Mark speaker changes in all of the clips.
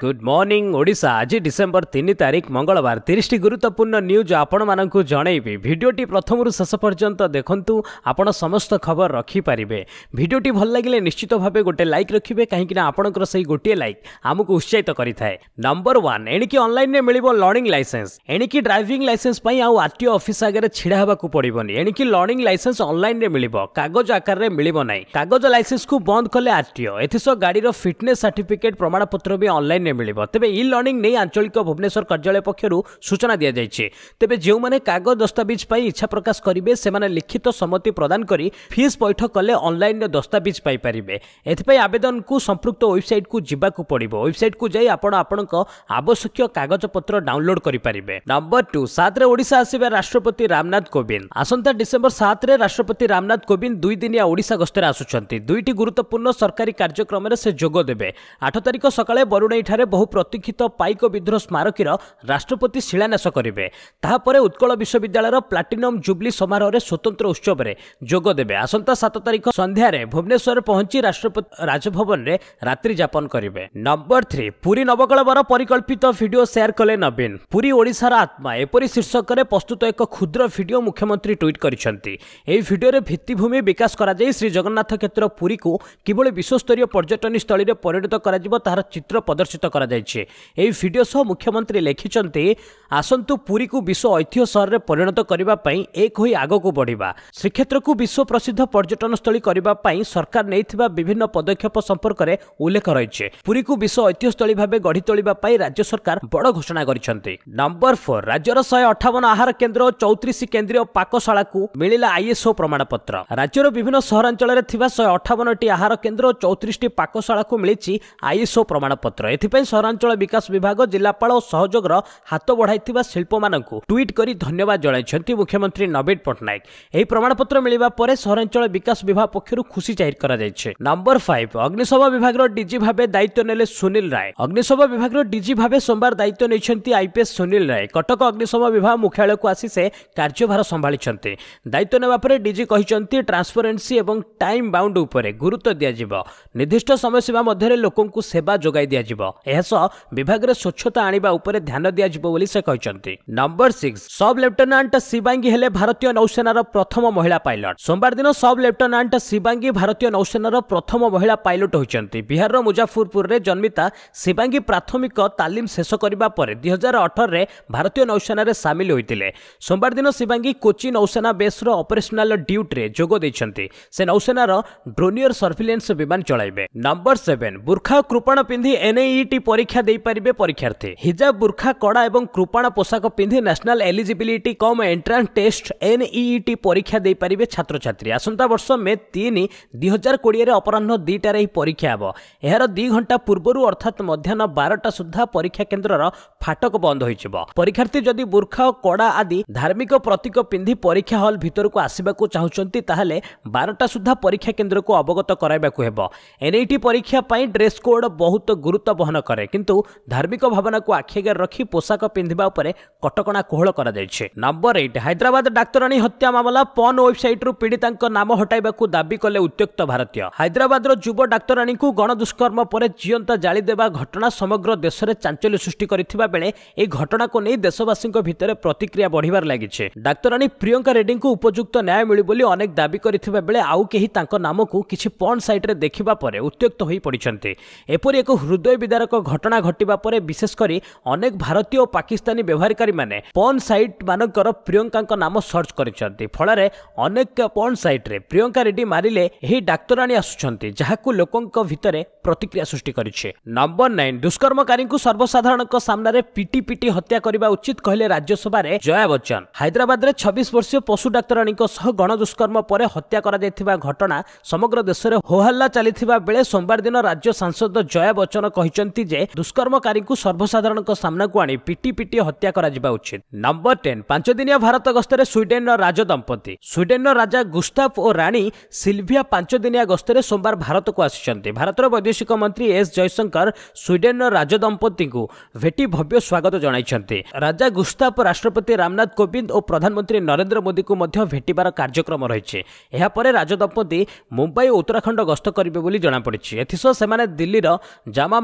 Speaker 1: Good morning Odisha. आज December 3 तारिख मंगलवार 30 गुरुत्वपूर्ण न्यूज आपण मानक जनइबी। भिडियोटी प्रथम शेष पर्यंत देखंतु आपण समस्त खबर रखिपारे। भिडियोटी भल लगे निश्चित भाव गोटे लाइक रखिए कहीं आपंकर से गोटे लाइक आमको उत्साहित करें। नंबर 1 एणिकी ऑनलाइन मिल लर्निंग लाइसेंस। एणिकी ड्राइविंग लाइसेंस आउ आरटीओ ऑफिस आगे छिड़ा होगा पड़ोनी। एणिकी लर्निंग लाइसेंस ऑनलाइन मिल कागज आकार में मिल ना। कागज लाइसेंस को बंद कले आरटीओ। एथिसह गाड़ी फिटनेस सर्टिफिकेट प्रमाण पत्र भी ऑनलाइन मिल। तेबे ई लर्निंग नहीं आंचलिक भुवनेश्वर कार्यालय पक्षर सूचना दि जाइए। तेबे जो मैंने कागज दस्तावेज इच्छा प्रकाश करेंगे से लिखित सम्मति प्रदान कर फीस पैठ कले ऑनलाइन दस्तावेज पाइपर। एथपाई आवेदन को संपृक्त वेबसाइट को जावाक पड़ो। वेबसाइट को जाई आपण आवश्यक कागज पत्र डाउनलोड करेंगे। नंबर 2 7 ओडिशा आसिबे राष्ट्रपति रामनाथ कोविंद। आसंता डिसेंबर 7 रे राष्ट्रपति रामनाथ कोविंद 2 दिनिया ओडिशा गस्तर आसुछंती। दुईटी गुरुत्वपूर्ण सरकारी कार्यक्रम से जोग देबे। 8 तारिख सकाळे बरुणई ठारे बहु प्रतीक्षित पाइक विद्रोह स्मारकीर राष्ट्रपति शिलान्यास करेंगे। ताहापर उत्कल विश्वविद्यालय प्लाटिनम जुबली समारोह में स्वतंत्र उत्सव में जोग देबे। आसंता 7 तारिख संध्यारे भुवनेश्वर पहुंची राष्ट्रपति राजभवन में रात्रि यापन करेंगे। नंबर 3 पुरी नवकलवर परिकल्पित वीडियो शेयर कले नवीन। पुरी ओडिशार आत्मा एपरी शीर्षक में प्रस्तुत एक क्षुद्र वीडियो मुख्यमंत्री ट्वीट करिसेंती। एही वीडियो रे भित्तिभूमि विकास करा जाई श्री जगन्नाथ क्षेत्र पुरी को किभଳି विश्वस्तरीय पर्यटन स्थली रे परिणत करा जिवो तार चित्र प्रदर्शित करा जायछि। एही वीडियो सह मुख्यमंत्री लिखिसंती आसंतु पुरी को विश्व ऐतिह्य शहर रे परिणत करिबा पई एक होई आगो को बढ़िबा। श्रीक्षेत्र को विश्व प्रसिद्ध पर्यटन स्थली करिबा पई सरकार नेइथिबा विभिन्न पदक्षेप संपर्क में उल्लेख रहिछि। पुरी को विश्व ऐतिह्य स्थली भाबे गढ़ी तोलिबा पई राज्य सरकार बड़ घोषणा करिसंती। नंबर 4 राज्यर 158 आहार केन्द्र और 34 केन्द्रीय पाकशाला को मिलिला आईएसओ प्रमाणपत्र। राज्यर विभिन्न सहरांचल में थिबा 158 आहार केन्द्र और 34 पाकशाला को मिली आईएसओ प्रमाणपत्र। एथिपई सहरांचल विकास विभाग जिलापाल और सहयोगर हाथ बढ़ाइथिबा शिल्प मानकु ट्वीट करी धन्यवाद जणाइछंती मुख्यमंत्री नवीन पट्टनायक। एही प्रमाणपत्र मिलिबा परे सहरांचल विकास विभाग पक्षरु खुशी जाहिर करा जायछि। नंबर 5 अग्निशम विभाग डीजी भाबे दायित्व नेले सुनील राय। अग्निशम विभाग डीजी भाबे सोमवार दायित्व नेछंती आईपीएस सुनील राय। कटक अग्निशम विभाग मुख्यालय को आसी से कार्यभार संभाळिछंती। दायित्व नेबा परे डीजी कहिछंती ट्रांसपेरेंसी एवं टाइम बाउंड उपरे गुरुत्व दिया जिवो। निर्दिष्ट समय सीमा मध्य लोकों को सेवा जोगाई दिया जिवो। एहसह विभाग रे स्वच्छता आनिबा उपरे ध्यान दिया जिवो बोली से कहिछंती। नंबर 6 सब लेफ्टिनेंट शिवांगी हेले भारतीय नौसेनार प्रथम महिला पायलट। सोमवार दिन सब लेफ्टिनेंट शिवांगी भारतीय नौसेनार प्रथम महिला पायलट होइछंती। बिहार मुजफ्फरपुर रे जन्मिता शिवांगी प्राथमिक तालीम शेष करबा परे 2018 रे भारतीय नौसेना रे शामिल होइतिले। सोमवार दिन शिवांगी कोची नौसेना बेस रो ऑपरेशनल ड्यूटी रे जोग दैछंती। से नौसेनार ड्रोनियर सर्विलेंस विमान चलाइबे। नंबर 7 बुर्खा कृपाण पिंधि एनईईटी परीक्षा दे पारिबे परीक्षार्थी। हिजाब बुर्खा कड़ा एवं कृपाण पोशाक पिंधि national eligibility cum entrance test NEET परीक्षा दे पारिबे छात्र छात्री। आसंता वर्ष मे 3 2020 रे अपराह्न 2टा रे परीक्षा हेबो। एहार 2 घंटा पूर्वरु अर्थात मध्याह्न 12टा सुधा परीक्षा केन्द्रर फाटक बंद होइछिबो। परीक्षार्थी जदि बुर्खा कड़ा आदि धार्मिक प्रतीक पिंधि परीक्षा हॉल भितर को आसीबाकू चाहुचंती ताहाले 12टा सुधा परीक्षा केन्द्र को अवगत कराइबाकू हेबो। एनईटी परीक्षा पाई ड्रेस कोड बहुत गुरुत्व बहन करे किंतु धार्मिक भावना को आखिआगे रखी पोशाक पिंधिबा उपरे कटकणा कोहल करा जायछि। नंबर 8 हैदराबाद डाक्तराणी हत्या मामला पॉन वेबसाइट रु पीड़ितांक नाम हटाइबाकू दाबी कले उत्त्यक्त भारतीय। हैदराबाद रो युव डाक्तराणी को गणदुष्कर्म परे जियंता जाली देबा घटना समग्र देश में चांचल्य सृष्टि करथिबा बेले ए घटना को नहीं देशवासी भितर प्रतिक्रिया बढ़िबार लागिছে। डाक्तराणी प्रियंका रेड्डी को उपयुक्त न्याय मिली बोली अनेक दाबी करथिबा बेले आउ केही तांको नाम को किछि पॉन साइट रे देखिबा परे उत्त्यक्त होई पड़िछन्ते। एपरि एक हृदय विदारक घटना घटिबा परे विशेष करी अनेक भारतीय और पाकिस्तानी व्यवहारकारी माने पॉन साइट मानकर प्रियंका नाम सर्च करिछन्ते। फलरे अनेक पॉन साइट रे प्रियंका रेड्डी मारिले एही डाक्तराणी आसुछन्ते जहाकू लोकंक भितरे प्रतिक्रिया सृष्टि करिछे। नंबर 9 दुष्कर्मकारी को सर्वसाधारण सामने पिटी पिटी हत्या करने उचित कहले राज्यसभा रे जया बच्चन। हैदराबाद रे 26 वर्षीय पशु डाक्तराणी सह गण दुष्कर्म पर हत्या करा जायथिबा घटना समग्र देश में होहल्ला चलीथिबा बेले सोमवार दिन राज्य सांसद जया बच्चन कहिसंती जे दुष्कर्मकारी को सर्वसाधारण सामना को आनी पिटी पिटी हत्या करा जिबा उचित। नंबर 10 5 दिनिया भारत गस्तर स्वीडेन राजदंपति। स्वीडेन राजा गुस्ताफ और रानी सिल्विया 5 दिनिया गस्तर सोमवार भारत को आसिसंती। भारतर वैदेशिक मंत्री एस जयशंकर स्वीडेन राजदंपति को भेटी भव्य स्वागत जणाइछन्ते। राजा गुस्ताफ राष्ट्रपति रामनाथ कोविंद और प्रधानमंत्री नरेंद्र मोदी को मध्य भेटिबार कार्यक्रम रहिছে। एहा परे राजदंपति मुंबई और उत्तराखंड गस्त करिवे बोली जणा पड़िछि। एथिसह सेमाने दिल्लीर जामा मस्जिद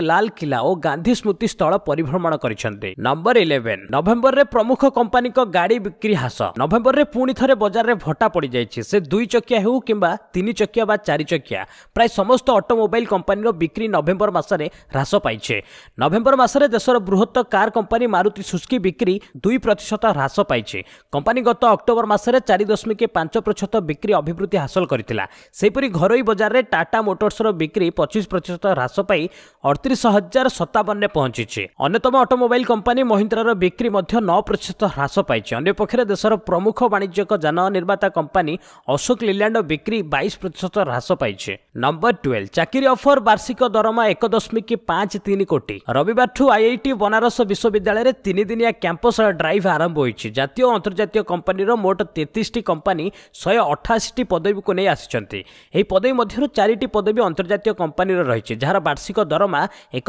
Speaker 1: लाल किला और गांधी स्मृति स्थल परिभ्रमण करिसेंते। नंबर 11 नवेम्बर रे प्रमुख कंपनी को गाड़ी बिक्री ह्रास। नवेम्बर रे पुणी थरे बाजार रे भट्टा पड़ी जाइछि। से 2 चकिया हेउ किंबा 3 चकिया बा 4 चकिया प्राय समस्त ऑटोमोबाइल कंपनी रो बिक्री नवेम्बर मासरे ह्रास पाइछे। नवेम्बर मासरे देशर बृहत कार कंपनी मारुति सुजुकी बिक्री 2% ह्रास पाइछे। कंपनी गत अक्टोबर मासरे 4.5% बिक्री अभिवृद्धि हासिल करथिला। सेपरि घरोई बाजार रे टाटा मोटर्स रो बिक्री 25% ह्रास पाई 38,057 रे पहुंचीछे। अन्यतम ऑटोमोबाइल कंपनी महिंद्रा रो बिक्री मध्य 9% ह्रास पाइछे। अन्य पक्षरे देशर प्रमुख वाणिज्यिक जान निर्माता कंपनी अशोक लीलैंड बिक्री 22% ह्रास पाइछे। नंबर 12 चाकरी ऑफर वार्षिक दरमा 1.53 कोटी। रविवार ठू आईआईटी बनारस विश्वविद्यालय रे 3 दिनिया कैंपस ड्राइव आरंभ होईछि। जातीय और अंतर्जातीय कंपनी रो मोट 33 टी कंपनी 188 टी पदवी को नहीं आसिछंती। एही पदवी मध्यरु 4 टी पदवी अंतर्जातीय कंपनी रो रहिछि जहार वार्षिक दरमा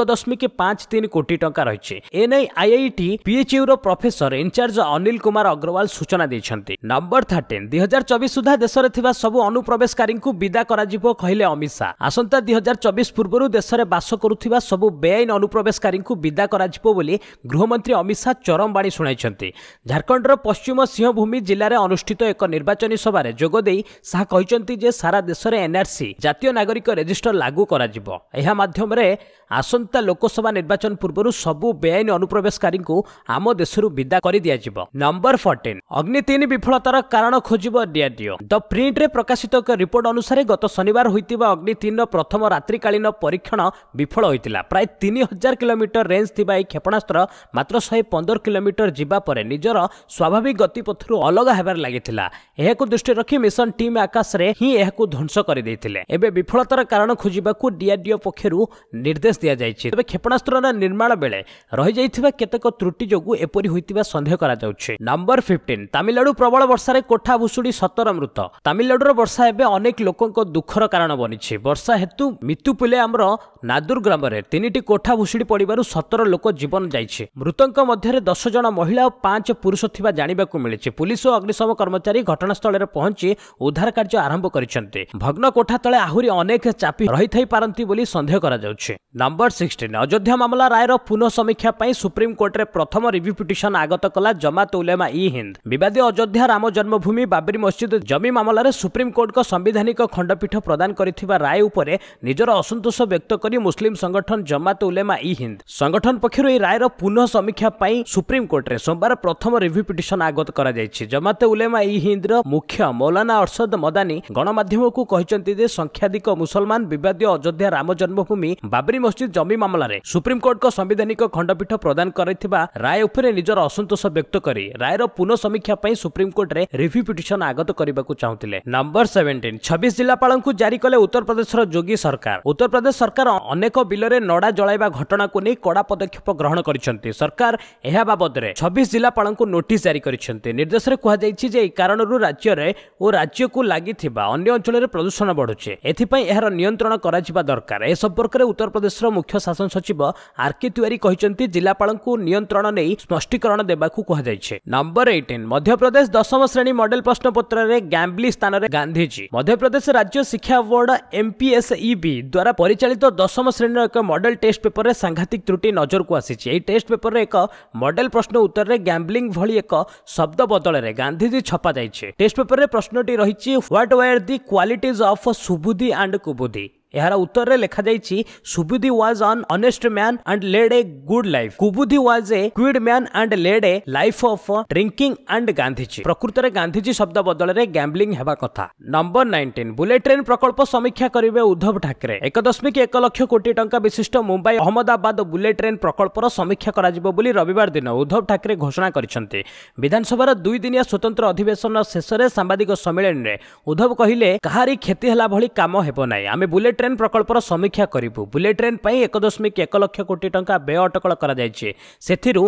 Speaker 1: 1.53 कोटी टंका रहिछि। एनै आईआईटी पीएचयू रो प्रोफेसर इंचार्ज अनिल कुमार अग्रवाल सूचना दैछंती। नंबर 13 2024 सुधा देश रे थिबा सबु अनुप्रवेशकारी को विदा कराजिबो कहिले अमित शाह। आसंता 2024 पूर्वरु देश रे बास करुथिबा सबु बेआईन अनुप्रवेशकारी को विदा कराजिबो बोली गृहमंत्री अमित शाह चरम बाणी सुनाइछंती। झारखंड रो पश्चिम सिंहभूमि जिल्ला रे अनुष्ठित एक निर्वाचनी सभा रे जोगदेई शाह कहिछंती जे सारा देश रे एनआरसी जातीय नागरिक रजिस्टर लागू कराजिबो। एहा माध्यम रे आसंता लोकसभा निर्वाचन पूर्वरु सबु बेआईन अनुप्रवेशकारी को आम देशरु विदा करि दियाजिबो। नंबर 14 अग्नि 3 विफलतार कारण खोजिबो डीआरडीओ। द प्रिंट रे प्रकाशित एक रिपोर्ट अनुसार गत शनिवार होइतिबा अग्नि 3 प्रथम रात्रिकालीन परीक्षण विफल होइतिला। प्राय 3000 किलोमीटर रेंज थिबा ए क्षेपणास्त्र मात्र 115 किलोमीटर जिबा परे निजर स्वाभाविक गतिपथरु अलग हेबार लागितिला। एहाकु दृष्टि रखी मिशन टीम आकाश रे ही एहाकु ध्वंस करि दैथिले। एबे विफलतार कारण खोजिबाकू डीआरडीओ पक्षरु निर्देश दिया जायछि। तबे क्षेपणास्त्रर निर्माण बेले रहि जाइथिबा केतेक त्रुटि जोगु एपरि होइतिबा संदेह करा जाउछि। नंबर 15 तमिलनाडु प्रबल वर्षा रे कोठा भुसुडी 17 मृत। तमिलनाडुर वर्षा एबे अनेक लोकंक दुखर कारण बनिछि। वर्षा हेतु मृत्यु पुले हमर नादुर ग्राम रे 3टी कोठा भुसुडी पडिबारु 17 लोक जीवन जाइछि। मृतंक मध्ये 10 जण महिला और 5 पुरुष थिबा जानिबाकू मिलिछि। पुलिस और अग्निशम कर्मचारी घटनास्थल रे पहुंची उद्धार कार्य आरंभ करिसेंते। भग्न कोठा तळे आहुरी अनेक चापी रहि थाई पारंती बोली संदेह करा जाउछि। नंबर 16 अयोध्या मामला रायर पुनः समीक्षा पई सुप्रीम कोर्ट रे प्रथम रिव्यू पिटिशन आगत कला जमात उलेमा ई हिंद। विवादित अयोध्या राम जन्मभूमि बाबरी मस्जिद जमी मामला रे सुप्रीम कोर्ट को संवैधानिक खंडपीठ प्रदान करिथिबा राय उपरे निजर असंतोष व्यक्त करी मुस्लिम संगठन जमात उलेमा ई हिंद संगठन पक्षरु ए रायर पुनः समीक्षा पई सुप्रीम कोर्ट रे सोमवार प्रथम रिव्यू पिटिशन आगत करा जायछि। जमात उलेमा ई हिंद रो मुख्य मौलाना अरशद मदानी गणमाध्यम को कहिसंती जे संख्याधिक मुसलमान विवादित अयोध्या राम जन्मभूमि बाबरी मस्जिद जमी मामला रे सुप्रीम कोर्ट को संवैधानिक खंडपीठ प्रदान करिथिबा राय उपरे निजर असंतोष व्यक्त करी रायर पुनः समीक्षा पई सुप्रीम कोर्ट रे रिव्यू पिटिशन आगत करबाकू चाहुतिले। नंबर 17 26 जिलापाल को जारी कले उत्तर प्रदेश जोगी सरकार। उत्तर प्रदेश सरकार अनेक बिल रे नड़ा जलाइबा घटना को नहीं कड़ा पदक्षेप ग्रहण करिसेंती। सरकार एहा बाबद रे 26 जिलापाल को नोटिस जारी करिसेंती। निर्देश रे कहै जायछि जे ए कारणरू राज्य रे ओ राज्य को लागिथिबा अन्य अंचल रे प्रदूषण बढ़ुचे। एथि पई एहार नियंत्रण कराजिबा दरकार। ए संपर्क रे उत्तर प्रदेश रो मुख्य शासन सचिव आरके तिवारी कहिसंती जिलापाल को नियंत्रण नै स्पष्टीकरण देबाकू कहै जायछि। नंबर 18 मध्य प्रदेश 10वीं श्रेणी मॉडल प्रश्न पत्र रे गैम्बली स्थान रे गांधीजी। मध्य प्रदेश राज्य शिक्षा बोर्ड एमपीएसईबी द्वारा परिचालित 10वीं श्रेणी एक मॉडल टेस्ट पेपर रे सांघातिक त्रुटि नजर को आसीछि। एई टेस्ट पेपर रे एक मॉडल प्रश्न उत्तर रे गैम्बलिंग भली एक शब्द बदल रे गांधीजी छपा जायछि। टेस्ट पेपर रे प्रश्नटी रहिछि what were the qualities of Subuddhi and Kubuddhi. यार उत्तर रे लिखा जायछि Subuddhi was an honest man and led a good life. Kubuddhi was a good man and led a life of drinking and Gandhiji. प्रकृत रे गांधीजी शब्द बदल रे गैम्बलिंग हेबा कथा। नंबर 19 बुलेट ट्रेन प्रकल्प समीक्षा करिवे उद्धव ठाकरे। 1.1 लाख कोटी टंका विशिष्ट मुंबई अहमदाबाद बुलेट ट्रेन प्रकल्पर समीक्षा कराजिबो बोली रविवार दिन उद्धव ठाकरे घोषणा करिसंते। विधानसभार 2 दिनिया स्वतंत्र अधिवेशन शेष रे सांबादिक सम्मेलन रे उद्धव कहिले कहारी क्षति हला भली काम हेबो नै। आमे बुलेट ट्रेन प्रकल्पर समीक्षा करिबु। बुलेट ट्रेन पई 1.1 लाख कोटी टंका व्यय अटकल करा जायछि। सेथिरु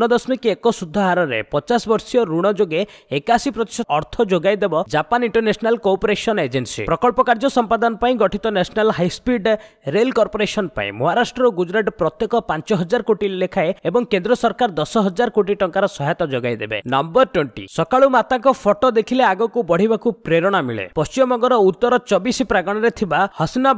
Speaker 1: 0.1 शुद्ध हार रे 50 वर्षीय ऋण जोगे 81% अर्थ जोगाई देबो जापान इंटरनेशनल कोऑपरेशन एजेंसी। प्रकल्प कार्य संपादन पई गठित national high speed rail corporation पई महाराष्ट्र और गुजरात प्रत्येक 5000 कोटी लेखाए एवं केंद्र सरकार 10,000 कोटी टंकार सहायता जोगाई देबे। नंबर 20 सकाळु माता को फोटो देखिले आगो को बढ़िबा को प्रेरणा मिले। पश्चिम बंगर उत्तर 24 प्रांगण रे थिबा हसना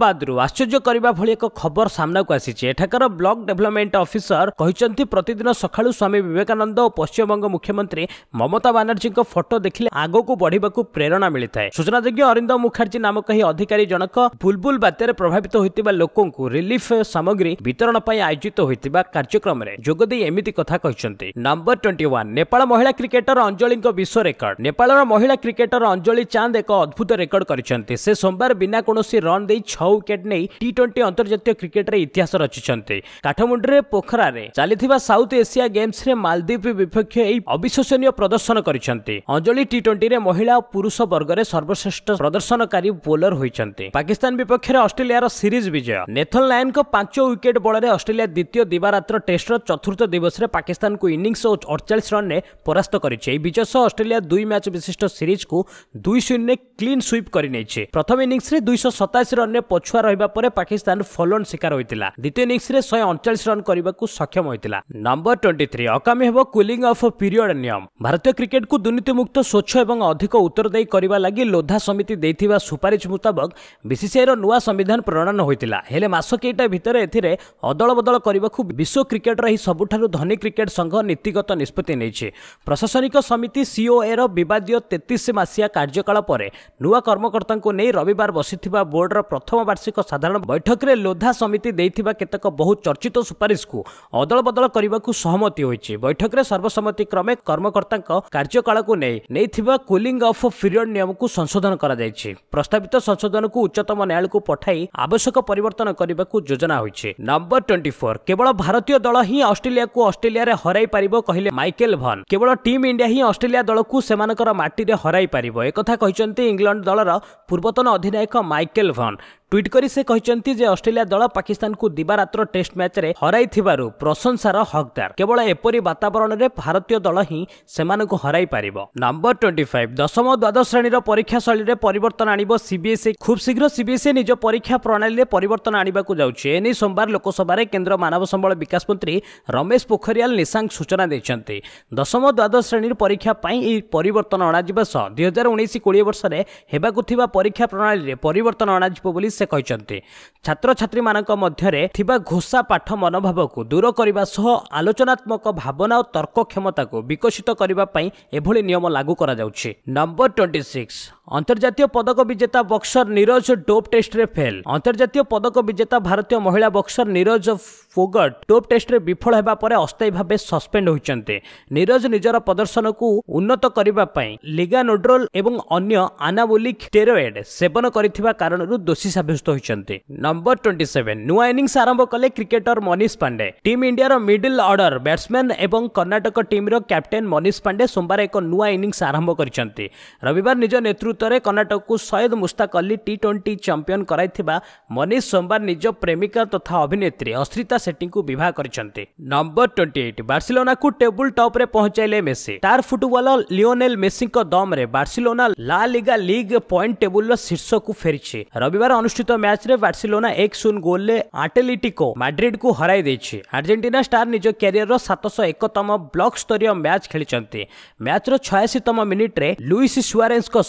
Speaker 1: हैदराबाद आश्चर्य करने भली एक खबर सामना को आसी एठाकर ब्लॉक डेवलपमेंट ऑफिसर कहते प्रतिदिन सकाळु स्वामी विवेकानंद और पश्चिमबंग मुख्यमंत्री ममता बानर्जी फोटो देखिले आग को बढ़ा प्रेरणा मिलता है। सूचनायोग्य अरिंदम मुखर्जी नामक ही अधिकारी जनक बुलबुल बात्यार प्रभावित होता लोकों को रिलीफ सामग्री वितरण पर आयोजित होता कार्यक्रम में जोगदे एमती कथा कहते। नंबर 21 नेपाल महिला क्रिकेटर अंजलि विश्व रेकर्ड। नेपाल महिला क्रिकेटर अंजलि चांद एक अद्भुत रेकर्ड करछन्ते। से सोमवार बिना कोनोसी रन दे 6 विकेट नहीं टी20 अंतर्जातीय क्रिकेट रे इतिहास रचिछन्ते। काठमांडू पोखरा रे चलीथिबा साउथ एशिया गेम्स रे मालदीव विपक्ष एई अविश्वसनीय प्रदर्शन करछन्ते। अंजलि टी20 रे महिला और पुरुष वर्ग रे सर्वश्रेष्ठ प्रदर्शनकारी बोलर होइछन्ते। पाकिस्तान विपक्ष रे ऑस्ट्रेलिया सीरीज विजय। नेथन लायन को 5 विकेट बल रे ऑस्ट्रेलिया द्वितीय दिवारात्र टेस्ट रो चतुर्थ दिवस रे पाकिस्तान को इनिंग्स और 48 रन ने परास्त करिছে। विजय सह ऑस्ट्रेलिया 2 मैच विशिष्ट सीरीज को 2-0 क्लीन स्वीप करिनेছে। प्रथम इनिंग्स रे 287 रन ने पछुआ रहिबा परे पाकिस्तान फॉलोन शिकार होइतिला। द्वितीय इनिंग्स रे 139 रन करबा को सक्षम होइतिला। नंबर 23 अकामी हेबो कूलिंग ऑफ पीरियड नियम। भारतीय क्रिकेट को दुर्नीति मुक्त स्वच्छ एवं अधिक उत्तरदायी करबा लागि लोधा समिति देथिबा सुपारिश मुताबक बीसीसीआई रो नुवा संविधान प्रणयन होइतिला। हेले मास केटा भितर एथिरे अदल बदल करबा को विश्व क्रिकेट रो ही सबुठारु धनी क्रिकेट संघ नीतिगत निष्पत्ति नेइछे। प्रशासनिक समिति सीओए रो विवादीय 33 मासिया कार्यकाल पर नुआ कर्मकर्ता को नहीं रविवार बसिथिबा बोर्ड रो प्रथम वार्षिक साधारण बैठक रे लोधा समिति देथिबा केतक बहुत चर्चित सुपारिश को अदल बदल करबा को सहमति होइछे। बैठक रे सर्वसम्मति क्रमे कर्मकर्ता कार्यकाल को नेइथिबा कूलिंग ऑफ पीरियड नियम को संशोधन करा जायछि। प्रस्तावित संशोधन को उच्चतम न्यायालय को पठाई आवश्यक परिवर्तन करबा को योजना होइछे। नंबर 24 केवल भारतीय दल ही ऑस्ट्रेलिया को ऑस्ट्रेलिया रे हराई परिबो कहिले माइकेल भन। केवल टीम इंडिया ही ऑस्ट्रेलिया दल को सेमानकर माटी रे हराई परिबो एक कथा कहचंती इंग्लैंड दलर पूर्वतन अधिनायक माइकेल भन। ट्वीट करी से कहचंती जे ऑस्ट्रेलिया दल पाकिस्तान को दिवारात्र टेस्ट मैच रे हराई थिबारु प्रशंसार हकदार। केवल एपरी वातावरण रे भारतीय दल ही सेमान को हराई पारिबो। नंबर 25 दशम द्वादश श्रेणी परीक्षा शैली रे परिवर्तन आनिबो सीबीएसई। खूब शीघ्र सीबीएसई निज परीक्षा प्रणाली रे परिवर्तन आनिबा को जाउछि। एनी सोमवार लोकसभा रे केंद्र मानव संबल विकास मंत्री रमेश पोखरियाल निशंक सूचना दैछन्ते। दशम द्वादश श्रेणी परीक्षा पई ए परिवर्तन अणाजिबा सह 2019-20 वर्ष रे हेबाकु थिबा परीक्षा प्रणाली रे परिवर्तन अणाजिबो बोली से कहते। छात्र छात्री मानक मध्यरे थिबा घोषा पाठ मनोभाव को दूर करने सह आलोचनात्मक भावना और तर्क क्षमता को विकसित करने एभली नियम लागू करा जाउछि। नंबर 26 अंतर्जातीय पदक विजेता बक्सर नीरज डोप टेस्ट रे फेल। अंतर्जातीय पदक विजेता भारतीय महिला boxer Neeraj Phogat dope test रे विफल हेबा परे अस्थायी भाबे सस्पेंड होइचन्ते। नीरज निजर प्रदर्शन को उन्नत करिबा पई लिगानोड्रोल एवं अन्य अनाबोलिक स्टेरॉइड सेवन करिथिबा कारणरू दोषी साब्यस्त होइचन्ते। नंबर 27 नुआ इनिंग्स आरंभ कले cricketer Manish Pandey. Team India रो मिडिल ऑर्डर बैट्समैन एवं कर्नाटक टीम रो कैप्टेन मनीष पांडे सोमवार एक नुआ इनिंग्स आरंभ करिसन्ते। रविवार निज नेतृत्व रे कर्नाटक को सैयद मुश्ताक अली टी20 चैंपियन कराइथिबा मनीष सोमवार निज प्रेमिका तथा अभिनेत्री अस्त्रिता सेट्टी को विवाह करिसन्ते। नंबर 28 बार्सिलोना को टेबल टॉप रे पहुंचाइले Messi. Star footballer Lionel Messi को दम रे Barcelona La Liga league point table रो शीर्ष को फेरिछि। रविवार अनुष्ठित मैच रे बार्सिलोना 1-0 गोल ले एटलेटिको मैड्रिड को हराई देछि। अर्जेंटीना स्टार निज कैरियर रो 701तम ब्लॉक स्तरीय मैच खेलिचन्ते। मैच रो 86तम मिनिट रे लुइस सुआरेज को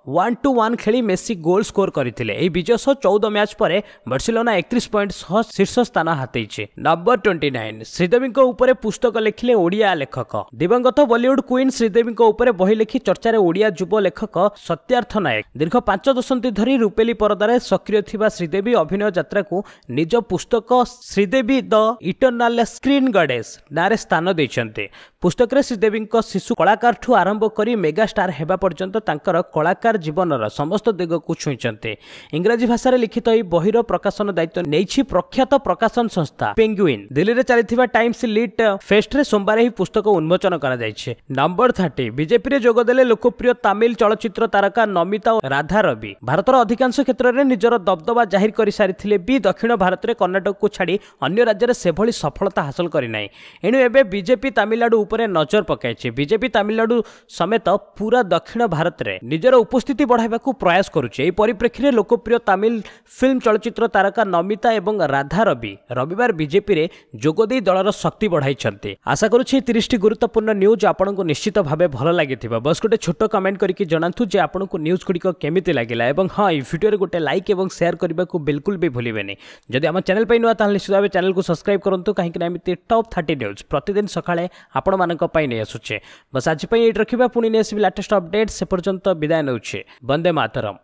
Speaker 1: 1-1 खेली मेसी गोल स्कोर करथिले। एही विजय सह 14 मैच परे बार्सिलोना 31 पॉइंट सह शीर्ष स्थान हातेइछे। नंबर 29 श्रीदेवी को ऊपर पुस्तक लिखिले ओडिया लेखक। दिवंगत बॉलीवुड क्वीन श्रीदेवी को ऊपर बही लिखि चर्चारे ओडिया युव लेखक सत्यार्थ नायक। दीर्घ 5 दशंधि धरी रूपेली परदारे सक्रिय थिबा श्रीदेवी अभिनय यात्रा को निज पुस्तक Sridevi the eternal screen goddess नारे स्थान दैछन्ते। पुस्तक रे श्रीदेवी शिशु कलाकार ठू आरंभ करी मेगा स्टार हेबा पर्यंत तांकर कलाकार जीवनर समस्त दिग को छुईचन्ते। इंग्राजी भाषा रे लिखित ई बहिर प्रकाशन दायित्व नेइछि प्रख्यात प्रकाशन संस्था पेंगुइन। दिल्ली रे चलिथिबा टाइम्स लिट फेस्ट रे सोमवार ही पुस्तक उन्मोचन करा जायछि। नंबर 30 बीजेपी रे जोग देले लोकप्रिय तमिल चलचित्र तारका नमिता और राधा रवि। भारतर अधिकांश क्षेत्र रे निजर दबदबा जाहिर करि सारिथिले भी दक्षिण भारत रे कर्नाटक को छाड़ी अन्य राज्य रे सेभली सफलता हासिल करि नै। एणु एबे बीजेपी तमिलनाडु ऊपर नजर पकाइछि। बीजेपी तमिलनाडु समेत पूरा दक्षिण भारत रे निजर उपस्थिति बढ़ाइबाकू प्रयास करुचे। परिप्रेक्षी में लोकप्रिय तमिल फिल्म चलचित्र तारका नमिता एवं राधा रवि रविवार बीजेपी रे जोगदे दलर शक्ति बढ़ाई। आशा करुच्छे 30 गुरुत्वपूर्ण न्यूज आपन को निश्चित भाव भल लगी। बस गोटे छोट कमेंट करके जनातु जे आपन को न्यूज गुड़िक केमिति लगिला एवं हाँ ये वीडियो गोटे लाइक और शेयर करने को बिल्कुल भी भूलिबेनी। जदि आम चैनल पे नुआ निश्चित भाव चैनल को सब्सक्राइब करूँ कहीं टॉप 30 न्यूज प्रतिदिन सकाळे आपण मानक नहीं आसुचे। बस आज ये रखा पुणी नहीं आसबि लेटेस्ट अपडेट से पर्यंत विदाय नौछे। वंदे मातरम।